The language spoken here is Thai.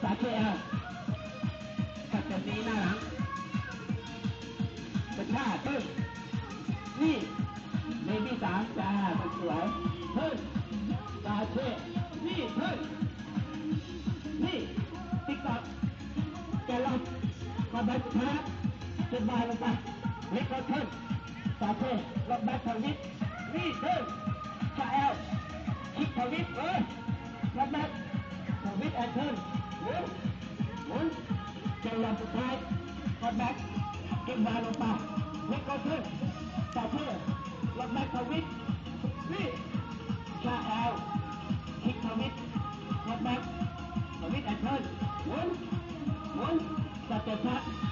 าเชียกัดจะตีหน้าหลังกระชากขึ้นนี่เมบี้สามจ้าสวยเฮ้ยซาเช่นี่เฮ้ยนี่ติ๊กต๊อกแกลองมาแบทชาร์จจุดบายลงไปเล็กก็ขึ้นซาเช่ลงแบททวิตนี่เฮ้ยชาแอลคิกทวิตลงแบททวิตแอนเทิร์นหมุนแกลองสุดท้ายลงแบทเก็บบายลงไปเล็กก็ขึ้นซาเช่ลงแบททวิตนี่ชาแอลคิกทวิตลงแบททวิตแอนเทิร์นหมุนจัดเต็มชัด